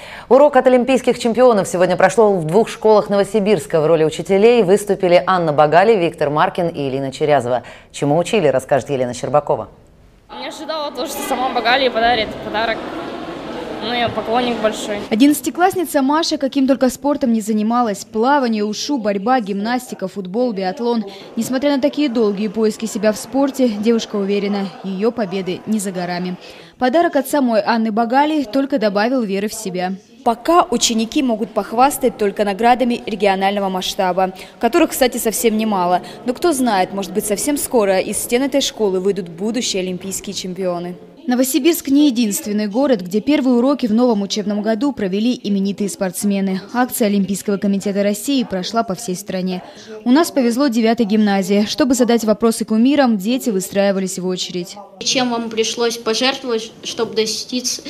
Урок от олимпийских чемпионов сегодня прошел в двух школах Новосибирска. В роли учителей выступили Анна Багали, Виктор Маркин и Элина Черязова. Чему учили, расскажет Елена Щербакова. Не ожидала то, что сама Багали подарит подарок. Ну, я поклонник большой. 11-классница Маша каким только спортом не занималась. Плавание, ушу, борьба, гимнастика, футбол, биатлон. Несмотря на такие долгие поиски себя в спорте, девушка уверена, ее победы не за горами. Подарок от самой Анны Багали только добавил веры в себя. Пока ученики могут похвастать только наградами регионального масштаба, которых, кстати, совсем немало. Но кто знает, может быть, совсем скоро из стен этой школы выйдут будущие олимпийские чемпионы. Новосибирск не единственный город, где первые уроки в новом учебном году провели именитые спортсмены. Акция Олимпийского комитета России прошла по всей стране. У нас повезло 9-й гимназии. Чтобы задать вопросы кумирам, дети выстраивались в очередь. Чем вам пришлось пожертвовать, чтобы достичь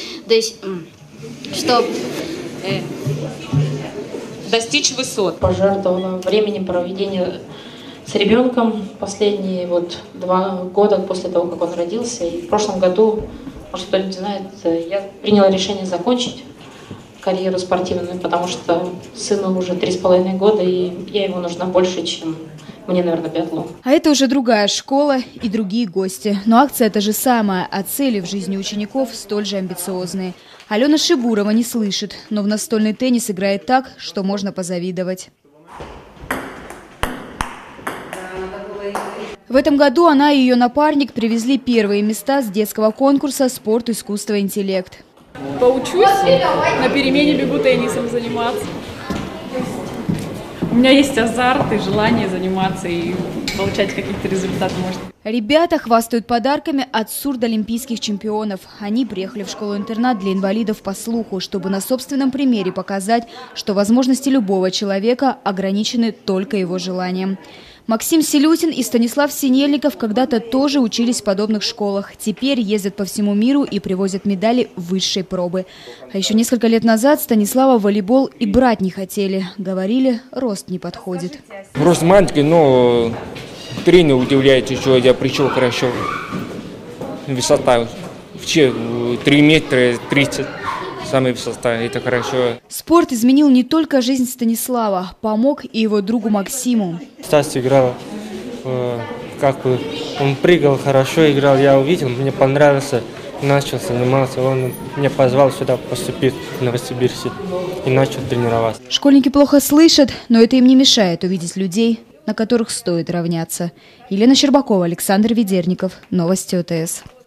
высот? Пожертвовала временем проведения с ребенком последние 2 года после того, как он родился. И в прошлом году, может, кто-нибудь знает, я приняла решение закончить карьеру спортивную, потому что сыну уже 3,5 года, и я ему нужна больше, чем мне, наверное, биатлон. А это уже другая школа и другие гости. Но акция та же самая, а цели в жизни учеников столь же амбициозные. Алена Шибурова не слышит, но в настольный теннис играет так, что можно позавидовать. В этом году она и ее напарник привезли первые места с детского конкурса «Спорт, искусство, интеллект». Поучусь, на перемене бегу теннисом заниматься. У меня есть азарт и желание заниматься и получать какие-то результаты, может. Ребята хвастают подарками от сурдоолимпийских чемпионов. Они приехали в школу-интернат для инвалидов по слуху, чтобы на собственном примере показать, что возможности любого человека ограничены только его желанием. Максим Селютин и Станислав Синельников когда-то тоже учились в подобных школах. Теперь ездят по всему миру и привозят медали высшей пробы. А еще несколько лет назад Станислава в волейбол и брать не хотели. Говорили, рост не подходит. Рост маленький, но тренер удивляется, что я пришел хорошо. Высота 3 метра 30. Самая высота, это хорошо. Спорт изменил не только жизнь Станислава, помог и его другу Максиму. Стас играл, он прыгал, хорошо играл, я увидел, мне понравился, начал заниматься, он меня позвал сюда поступить в Новосибирск и начал тренироваться. Школьники плохо слышат, но это им не мешает увидеть людей, на которых стоит равняться. Елена Щербакова, Александр Ведерников. Новости ОТС.